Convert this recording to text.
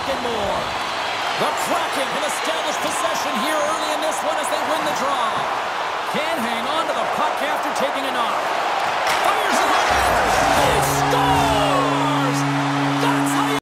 and more. The Kraken have established possession here early in this one as they win the draw. Can't hang on to the puck after taking a knock.